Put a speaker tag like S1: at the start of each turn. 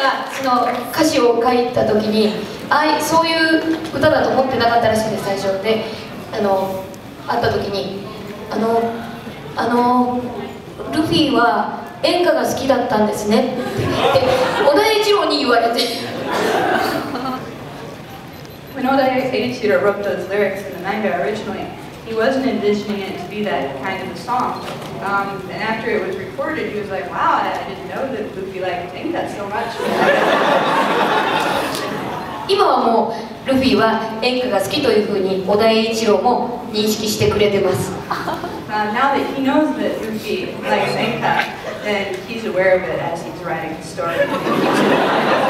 S1: がその歌詞を書いた時にそういう歌だと思ってなかったらしいです、最初で。会った時にルフィは演歌が好きだったんですねって小田栄一郎に言われて。
S2: When Oda Eiichiro wrote those lyrics in the manga originally, he wasn't envisioning it to be that kind of a song. And after it was recorded, he was like, wow, I didn't know that Luffy liked enka so much.
S1: 今はもうルフィは演歌が好きというふうに小田栄一郎も認識してくれてます。
S2: Now that he knows that Luffy likes enka, then he's aware of it as he's writing the story.